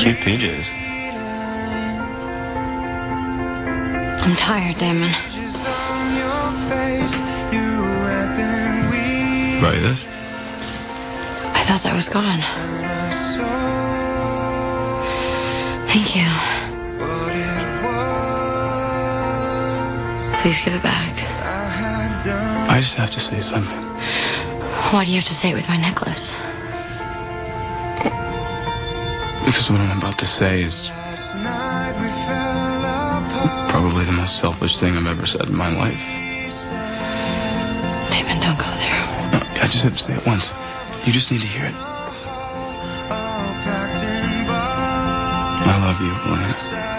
Cute PJs. I'm tired, Damon. Buy you this? I thought that was gone. Thank you. Please give it back. I just have to say something. Why do you have to say it with my necklace? Because what I'm about to say is probably the most selfish thing I've ever said in my life. Damon, don't go there. No, I just have to say it once. You just need to hear it. I love you, Elena.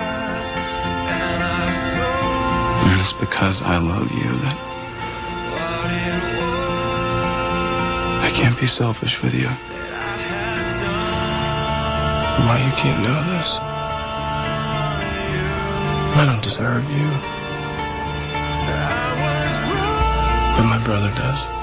And it's because I love you that I can't be selfish with you. Why you can't know this? I don't deserve you. But my brother does.